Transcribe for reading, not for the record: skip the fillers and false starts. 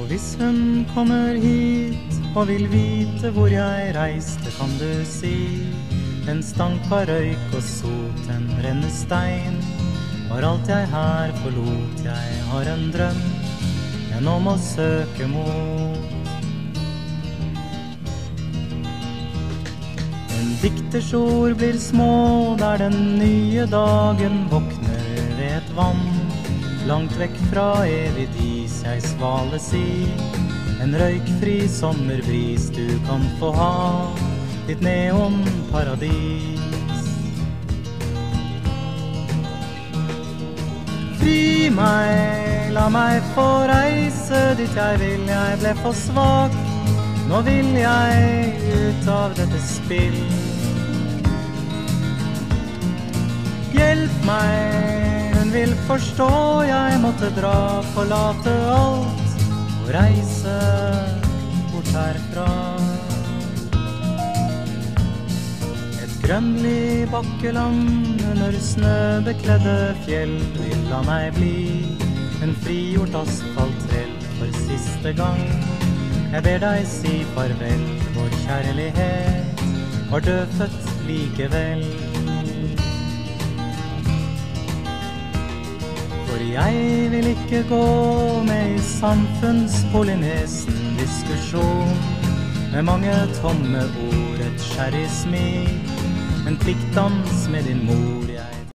Og hvis hun kommer hit og vil vite hvor jeg reiste, kan du si en stank av røyk og sot, en rennestein var alt jeg her forlot. Jeg har en drøm jeg nå må søke mot. En dikters ord blir små der den nye dagen våkner ved et vann langt vekk fra evig dis. Jeg svales i en røykfri sommerbris. Du kan få ha ditt neonparadis. Fri meg, la meg få reise dit jeg vil. Jeg ble for svak, nå vil jeg ut av dette spill. Hjelp meg, hun vil forstå, jeg måtte dra, forlate alt og reise bort herfra. Grønnlig bakkeland under snøbekledde fjell vil la meg bli en frigjort asfaltrell for siste gang. Jeg ber deg si farvel, vår kjærlighet var dødfødt likevel. For jeg vil ikke gå med i samfunnspolynesen diskusjon med mange tomme ord, et skjærrig smil, en pliktdans med din mor. Jeg